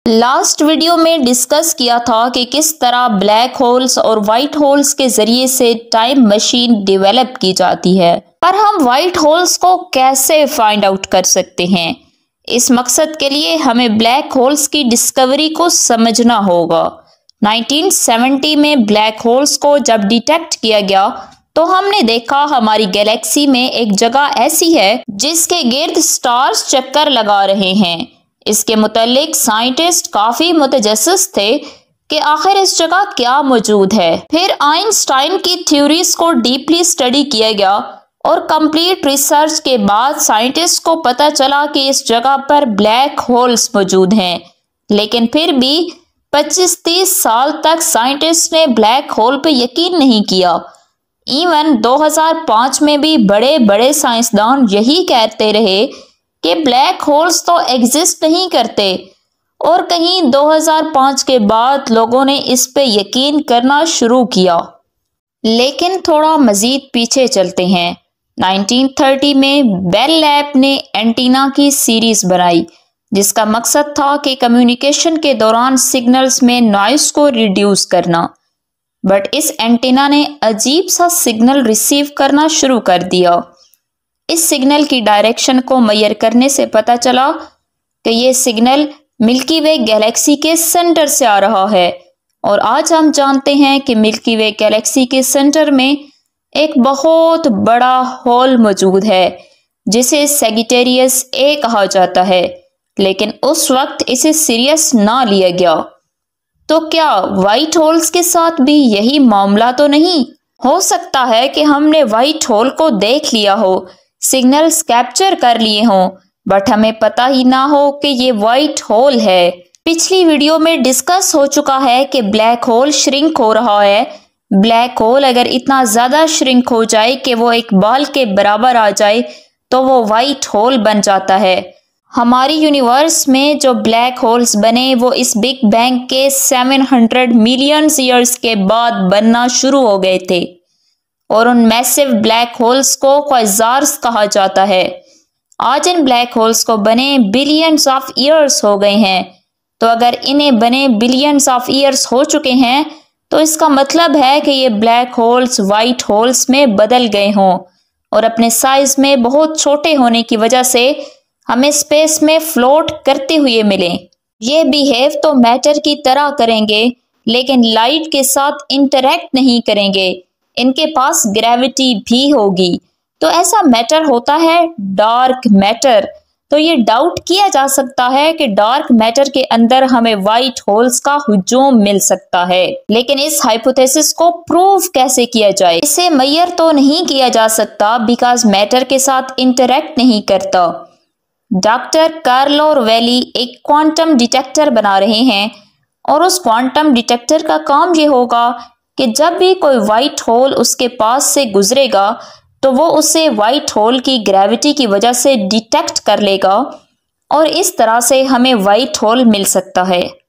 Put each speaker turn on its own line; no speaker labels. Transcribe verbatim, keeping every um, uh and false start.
Last video में discuss किया था कि किस तरह ब्लैक होल्स और वाइट होल्स के जरिए से टाइम मशीन डेवलप की जाती है, पर हम वाइट होल्स को कैसे फाइंड आउट कर सकते हैं। इस मकसद के लिए हमें ब्लैक होल्स की डिस्कवरी को समझना होगा। नाइनटीन सेवेंटी में ब्लैक होल्स को जब डिटेक्ट किया गया तो हमने देखा हमारी गैलेक्सी में एक जगह ऐसी है जिसके गिर्द स्टार्स चक्कर लगा रहे हैं। इसके मुतालिक साइंटिस्ट काफी मुतजस्सिस थे कि आखिर इस जगह क्या मौजूद है। फिर आइंस्टाइन की थ्योरीज को डीपली स्टडी किया गया और कंप्लीट रिसर्च के बाद साइंटिस्ट को पता चला कि इस जगह पर ब्लैक होल्स मौजूद हैं। लेकिन फिर भी पच्चीस तीस साल तक साइंटिस्ट ने ब्लैक होल पर यकीन नहीं किया। इवन दो हज़ार पाँच में भी बड़े बड़े साइंसदान यही कहते रहे कि ब्लैक होल्स तो एग्जिस्ट नहीं करते, और कहीं दो हज़ार पाँच के बाद लोगों ने इस पे यकीन करना शुरू किया। लेकिन थोड़ा मजीद पीछे चलते हैं। नाइनटीन थर्टी में बेल लैब ने एंटीना की सीरीज बनाई जिसका मकसद था कि कम्युनिकेशन के दौरान सिग्नल्स में नॉइस को रिड्यूस करना। बट इस एंटीना ने अजीब सा सिग्नल रिसीव करना शुरू कर दिया। इस सिग्नल की डायरेक्शन को मेजर करने से पता चला कि ये सिग्नल मिल्की वे गैलेक्सी के सेंटर से आ रहा है, और आज हम जानते हैं कि मिल्की वे गैलेक्सी के सेंटर में एक बहुत बड़ा होल मौजूद है जिसे सैजिटेरियस ए कहा जाता है। लेकिन उस वक्त इसे सीरियस ना लिया गया। तो क्या वाइट होल्स के साथ भी यही मामला तो नहीं? हो सकता है कि हमने वाइट होल को देख लिया हो, सिग्नल्स कैप्चर कर लिए हों, बट हमें पता ही ना हो कि ये वाइट होल है। पिछली वीडियो में डिस्कस हो चुका है कि ब्लैक होल श्रिंक हो रहा है। ब्लैक होल अगर इतना ज्यादा श्रिंक हो जाए कि वो एक बॉल के बराबर आ जाए तो वो वाइट होल बन जाता है। हमारी यूनिवर्स में जो ब्लैक होल्स बने वो इस बिग बैंग के सात सौ मिलियन ईयर्स के बाद बनना शुरू हो गए थे, और उन मैसिव ब्लैक होल्स को क्वाज़ार्स कहा जाता है। आज इन ब्लैक होल्स को बने बिलियंस ऑफ ईयर्स हो गए हैं। तो अगर इन्हें बने बिलियंस ऑफ ईयर्स हो चुके हैं तो इसका मतलब है कि ये ब्लैक होल्स वाइट होल्स में बदल गए हों, और अपने साइज में बहुत छोटे होने की वजह से हमें स्पेस में फ्लोट करते हुए मिले। ये बिहेव तो मैटर की तरह करेंगे लेकिन लाइट के साथ इंटरेक्ट नहीं करेंगे। इनके पास ग्रेविटी भी होगी। तो ऐसा मैटर होता है डार्क मैटर। तो ये डाउट किया जा सकता है कि डार्क मैटर के अंदर हमें वाइट होल्स का हुजूम मिल सकता है। लेकिन इस हाइपोथेसिस को प्रूव कैसे किया जाए? इसे मेजर तो नहीं किया जा सकता बिकॉज मैटर के साथ इंटरेक्ट नहीं करता। डॉक्टर कार्लो रोवेली एक क्वांटम डिटेक्टर बना रहे हैं, और उस क्वांटम डिटेक्टर का काम ये होगा कि जब भी कोई वाइट होल उसके पास से गुजरेगा तो वो उसे वाइट होल की ग्रेविटी की वजह से डिटेक्ट कर लेगा, और इस तरह से हमें वाइट होल मिल सकता है।